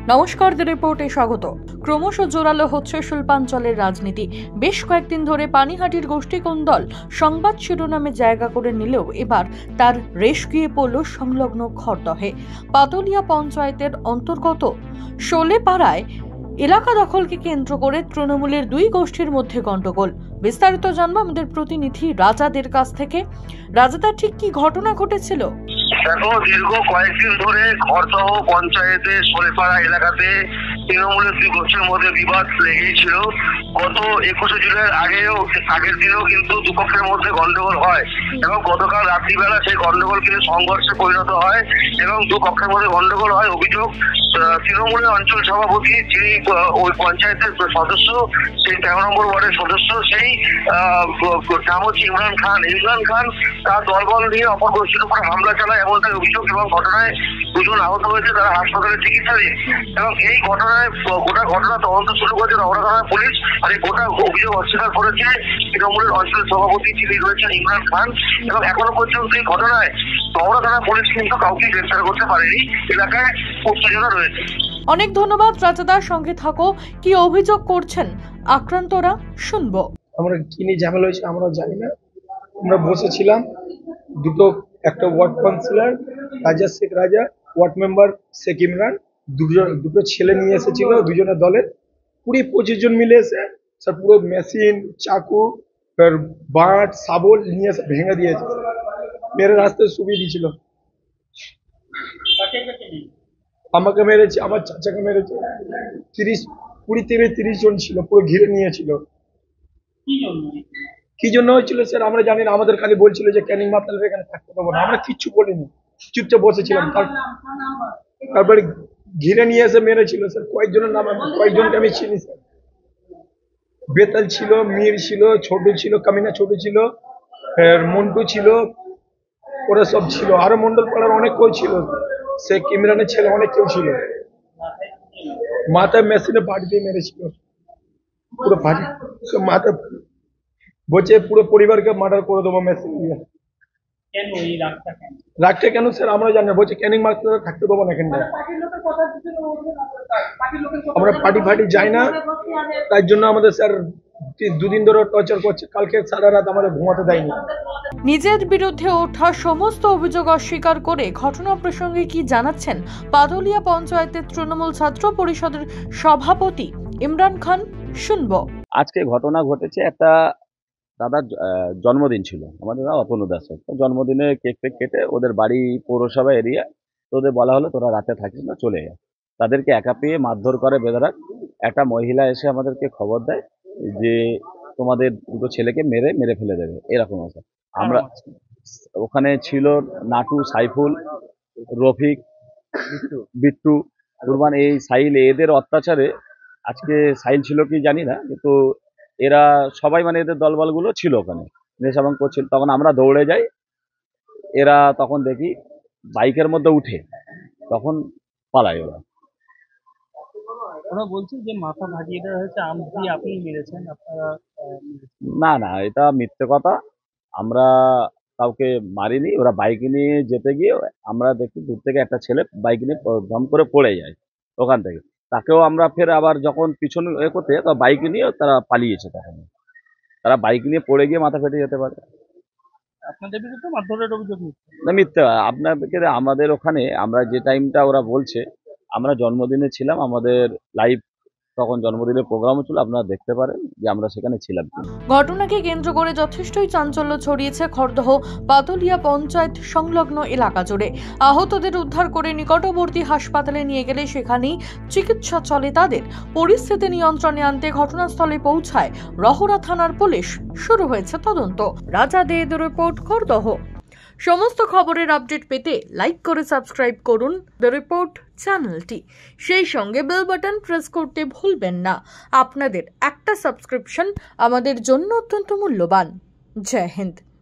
নমস্কার, দ্য রিপোর্টে স্বাগত। ক্রমশ জোরালো হচ্ছে শিল্পাঞ্চলের রাজনীতি। বেশ কয়েকদিন ধরে পানিহাটির গোষ্ঠীকোন্দল সংবাদ শিরোনামে জায়গা করে নিলেও এবার তার রেশ গিয়ে পড়ল সংলগ্ন খড়দহে। পাতলিয়া পঞ্চায়েতের অন্তর্গত শোলেপাড়ায় এলাকা দখলকে কেন্দ্র করে তৃণমূলের দুই গোষ্ঠীর মধ্যে গন্ডগোল। বিস্তারিত জানবো আমাদের প্রতিনিধি রাজাদের কাছ থেকে। রাজাদা, ঠিক কি ঘটনা ঘটেছিল? দেখো, দীর্ঘ কয়েকদিন ধরে খড়দহ পঞ্চায়েতের শোলেপাড়া এলাকাতে তৃণমূলের দুই গোষ্ঠীর মধ্যে বিবাদ লেগেই ছিল। গত 21শে জুলাইয়ের আগের দিনেও কিন্তু দুপক্ষের মধ্যে গন্ডগোল হয় এবং গতকাল রাত্রিবেলা সেই গন্ডগোল কিন্তু সংঘর্ষে পরিণত হয় এবং দুপক্ষের মধ্যে গন্ডগোল হয়। অভিযোগ, তৃণমূলের অঞ্চল সভাপতি যিনি ওই পঞ্চায়েতের সদস্য, সেই 13 নম্বর ওয়ার্ডের সদস্য, সেই নাম হচ্ছে ইমরান খান তার দলবল নিয়ে অপর গোষ্ঠীর উপরে হামলা চালায় এমনটাই অভিযোগ এবং ঘটনায় দুজন আহত হয়েছে, তারা হাসপাতালে চিকিৎসাধীন। এবং এই ঘটনায় গোটা ঘটনা তদন্ত শুরু করেছে রওনা থানা পুলিশ। আর এই গোটা অভিযোগ অস্বীকার করেছে তৃণমূলের অঞ্চল সভাপতি যিনি রয়েছেন ইমরান খান। এবং এখনো পর্যন্ত এই ঘটনায় রওনা থানা পুলিশ কিন্তু কাউকে গ্রেফতার করতে পারেনি। এলাকায় উত্তেজনা রয়েছে। অনেক ধন্যবাদ রাজাদার, সঙ্গে থাকো। কি অভিযোগ করছেন আক্রান্তরা, শুনবো। আমরা কি নিয়ে ঝামেলা হয়েছে আমরা জানি না। আমরা বসেছিলাম, একটা ওয়ার্ড কাউন্সিলর রাজা শেখ রাজা, ওয়ার্ড মেম্বার শেখ ইমরান, দুটো ছেলে নিয়ে এসেছিল দুজনের দলের, 20-25 জন মিলে এসে সব পুরো মেশিন, চাকু, বাঁট, শাবল নিয়ে এসে ভেঙে দিয়েছে, মেরে রাস্তায় শুবিয়ে দিয়েছিল। আমাকে মেরেছে, আমার চাচাকে মেরেছে। 20-30 জন ছিল, পুরো ঘিরে নিয়েছিল। কি জন্য হয়েছিল স্যার আমরা জানি না। আমাদের খালি বলছিল যে ক্যানিং মাতালের এখানে থাকতে দেবো না। আমরা কিচ্ছু বলিনি, চুপচাপ বসেছিলাম। তারপরে ঘিরে নিয়ে এসে মেরেছিল স্যার। কয়েকজনকে আমি চিনি স্যার। বেতাল ছিল, মীর ছিল, ছোট ছিল, কামিনা ছোট ছিল, মন্টু ছিল, ওরা সব ছিল। আরো মন্ডল পাড়ার অনেক কেউ ছিল, শেখ ইমরানের ছেলে অনেক কেউ ছিল। মাথায় মেশিনে বাড়ি দিয়ে মেরেছিল, পুরো ভারী মাথা বলছে পুরো পরিবারকে মার্ডার করে দেবো মেশিন দিয়ে। রাগটা কেন স্যার আমরা জানি না। বলছে ক্যানিং মার্কেটে থাকতে দেবো না এখানে। আমরা পার্টি ফাটি যাই না, তাই জন্য আমাদের স্যার 2 দিন ধরে টর্চার করছে। কালকে সারা রাত আমাদের ঘুমাতে দেয়নি। নিজের বিরুদ্ধে ওঠা সমস্ত অভিযোগ অস্বীকার করে ঘটনা প্রসঙ্গে কি জানাচ্ছেন পাতলিয়া পঞ্চায়েতের তৃণমূল ছাত্র পরিষদের সভাপতি ইমরান খান, শুনবো। আজকে ঘটনা ঘটেছে, একটা দাদার জন্মদিন ছিল, আমাদের অপনু দাসের জন্মদিনে কেক কেটে ওদের বাড়ি পৌরসভা এরিয়া। তো ওদের বলা হলো তোরা রাতে থাকিস না, চলে যা। তাদেরকে একা পেয়ে মারধর করে বেধড়ক। একটা মহিলা এসে আমাদেরকে খবর দেয় যে তোমাদের দুটো ছেলেকে মেরে ফেলে দেবে, এরকম আছে। আমরা ওখানে ছিল নাটু, সাইফুল, রফিক, বিট্টু, কুরবান, এই সাইল, এদের অত্যাচারে আজকে সাইল ছিল কি জানি না, কিন্তু এরা সবাই মানে এদের দলবলগুলো ছিল ওখানে, নেশাভাং করছিল। তখন আমরা দৌড়ে যাই, এরা তখন দেখি বাইকের মধ্যে উঠে তখন পালায় ওরা। ওরা বলছে যে মাথা ভাগিয়ে দেওয়া হয়েছে, আপনি মেরেছেন, আপনারা। না, এটা মিথ্যে কথা। আমরা কাউকে মারিনি। ওরা বাইক নিয়ে যেতে গিয়ে আমরা দেখি দূর থেকে একটা ছেলে বাইক নিয়ে দম করে পড়ে যায় ওখান থেকে। তাকেও আমরা ফের আবার যখন পিছনে করতে বাইক নিয়ে তারা পালিয়েছে। তখন তারা বাইক নিয়ে পড়ে গিয়ে মাথা ফেটে যেতে পারে। আপনাদের বিরুদ্ধে মারধরের অভিযোগ না, মিথ্যে। আপনাদেরকে আমাদের ওখানে আমরা যে টাইমটা ওরা বলছে, আমরা জন্মদিনে ছিলাম, আমাদের লাইভ তখন জন্মদিনের প্রোগ্রামও ছিল, আপনারা দেখতে পারেন যে আমরা সেখানে ছিলাম। ঘটনাকে কেন্দ্র করে যথেষ্টই চাঞ্চল্য ছড়িয়েছে খড়দহ পাতলিয়া পঞ্চায়েত সংলগ্ন এলাকা জুড়ে। আহতদের উদ্ধার করে নিকটবর্তী হাসপাতালে নিয়ে গেলে সেখানেই চিকিৎসা চলে তাদের। পরিস্থিতি নিয়ন্ত্রণে আনতে ঘটনাস্থলে পৌঁছায় রহরা থানার পুলিশ। শুরু হয়েছে তদন্ত। রাজাদের রিপোর্ট, খড়দহ। সমস্ত খবরের আপডেট পেতে লাইক করে সাবস্ক্রাইব করুন দ্য রিপোর্ট চ্যানেলটি। সেই সঙ্গে বেল বাটন প্রেস করতে ভুলবেন না। আপনাদের একটা সাবস্ক্রিপশন আমাদের জন্য অত্যন্ত মূল্যবান। জয় হিন্দ।